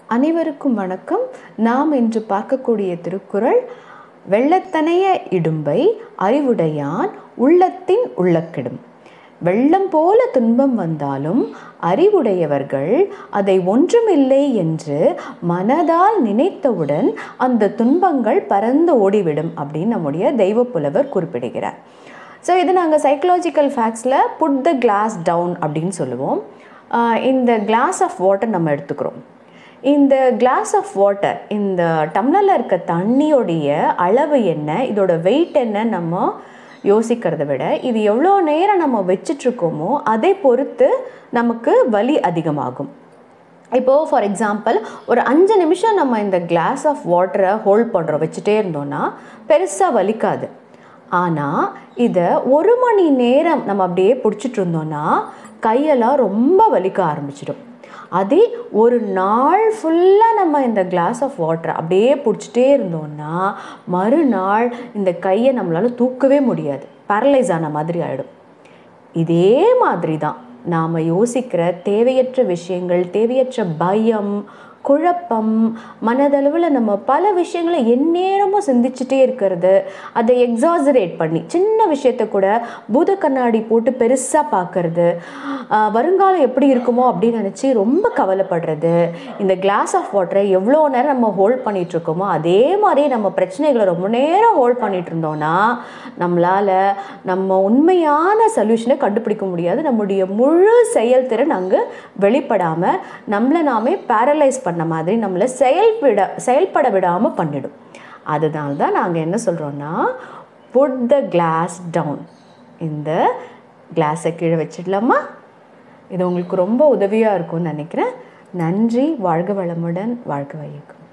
அனைவருக்கும் வணக்கம். நாம் இன்று பார்க்கக்கூடிய திருக்குறள், வெள்ளத்தனைய இடும்பை அறிவுடையான் உள்ளத்தின் உள்ளக்கிடும். வெள்ளம் போல துன்பம் வந்தாலும் அறிவுடையவர்கள் அதை ஒன்றுமில்லை என்று மனதால் நினைத்தவுடன் அந்த துன்பங்கள் பறந்து ஓடிவிடும் அப்படின்னு நம்முடைய தெய்வப்புலவர் குறிப்பிடுகிறார். ஸோ இது நாங்கள் சைக்கலாஜிக்கல் ஃபேக்ட்ஸில் புட் த கிளாஸ் டவுன் அப்படின்னு சொல்லுவோம். இந்த கிளாஸ் ஆஃப் வாட்டர் நம்ம எடுத்துக்கிறோம். இந்த கிளாஸ் ஆஃப் வாட்டர், இந்த டம்ளரில் இருக்க தண்ணியோடைய அளவு என்ன, இதோட வெயிட் என்ன நம்ம யோசிக்கிறத விட இது எவ்வளோ நேரம் நம்ம வச்சிட்ருக்கோமோ அதை பொறுத்து நமக்கு வலி அதிகமாகும். இப்போது ஃபார் எக்ஸாம்பிள் ஒரு 5 நிமிஷம் நம்ம இந்த கிளாஸ் ஆஃப் வாட்டரை ஹோல்ட் பண்ணுறோம், வச்சுட்டே இருந்தோன்னா பெருசாக வலிக்காது. ஆனால் இதை 1 மணி நேரம் நம்ம அப்படியே பிடிச்சிட்டு இருந்தோன்னா கையெல்லாம் ரொம்ப வலிக்க ஆரம்பிச்சிடும். அதே ஒரு நாள் ஃபுல்லாக நம்ம இந்த கிளாஸ் ஆஃப் வாட்டர் அப்படியே பிடிச்சிட்டே இருந்தோன்னா மறுநாள் இந்த கையை நம்மளால் தூக்கவே முடியாது, பேரலைஸ் ஆன மாதிரி ஆகிடும். இதே மாதிரி தான் நாம் யோசிக்கிற தேவையற்ற விஷயங்கள், தேவையற்ற பயம், குழப்பம், மனதளவில் நம்ம பல விஷயங்களை எந்நேரமும் சிந்திச்சுட்டே இருக்கிறது, அதை எக்ஸாசரேட் பண்ணி சின்ன விஷயத்தை கூட பூத கண்ணாடி போட்டு பெருசாக பார்க்கறது, வருங்காலம் எப்படி இருக்குமோ அப்படின்னு நினச்சி ரொம்ப கவலைப்படுறது, இந்த கிளாஸ் ஆஃப் வாட்டரை எவ்வளோ நேரம் நம்ம ஹோல்ட் பண்ணிகிட்ருக்கோமோ அதே மாதிரி நம்ம பிரச்சனைகளை ரொம்ப நேரம் ஹோல்ட் பண்ணிகிட்டு இருந்தோன்னா நம்மளால் நம்ம உண்மையான சொல்யூஷனை கண்டுபிடிக்க முடியாது. நம்முடைய முழு செயல்திறன் அங்கே வெளிப்படாமல் நம்மளை நாமே பேரலைஸ் பண்ண மாதிரி நம்மளை செயல்பட விடாமல் பண்ணிடும். அதனால தான் நாங்கள் என்ன சொல்கிறோன்னா, புட் த கிளாஸ் டவுன். இந்த கிளாஸை கீழே வச்சிடலாமா? இது உங்களுக்கு ரொம்ப உதவியாக இருக்கும்னு நினைக்கிறேன். நன்றி. வாழ்க வளமுடன். வாழ்க வையகம்.